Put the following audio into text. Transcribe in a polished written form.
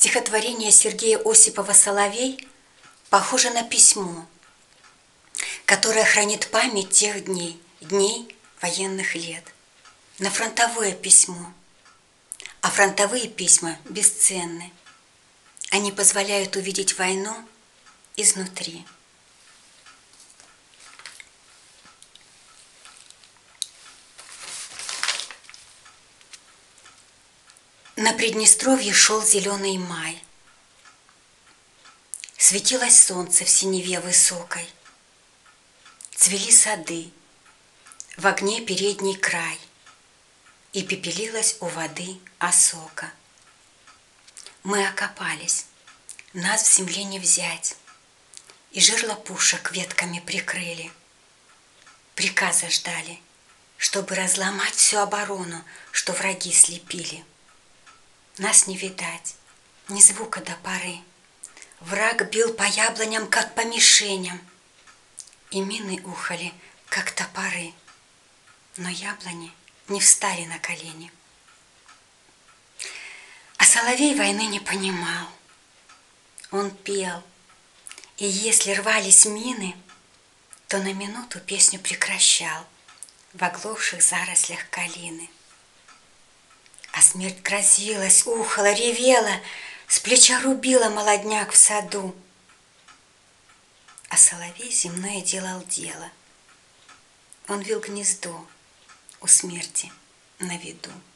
Стихотворение Сергея Осипова «Соловей» похоже на письмо, которое хранит память тех дней, дней военных лет, на фронтовое письмо. А фронтовые письма бесценны. Они позволяют увидеть войну изнутри. На Приднестровье шел зеленый май. Светилось солнце в синеве высокой. Цвели сады, в огне передний край, и пепелилась у воды осока. Мы окопались, нас в земле не взять, и жерло пушек ветками прикрыли. Приказа ждали, чтобы разломать всю оборону, что враги слепили. Нас не видать, ни звука до поры. Враг бил по яблоням, как по мишеням, и мины ухали, как топоры, но яблони не встали на колени. А соловей войны не понимал. Он пел, и если рвались мины, то на минуту песню прекращал в оглохших зарослях калины. А смерть грозилась, ухала, ревела, с плеча рубила молодняк в саду. А соловей земное делал дело. Он вил гнездо у смерти на виду.